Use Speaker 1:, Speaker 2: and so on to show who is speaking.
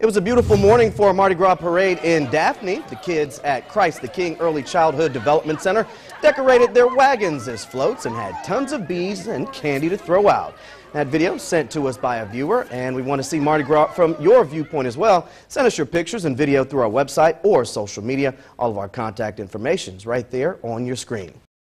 Speaker 1: It was a beautiful morning for a Mardi Gras parade in Daphne. The kids at Christ-the King Early Childhood Development Center decorated their wagons as floats and had tons of bees and candy to throw out. That video sent to us by a viewer, and we want to see Mardi Gras from your viewpoint as well. Send us your pictures and video through our website or social media. All of our contact information is right there on your screen.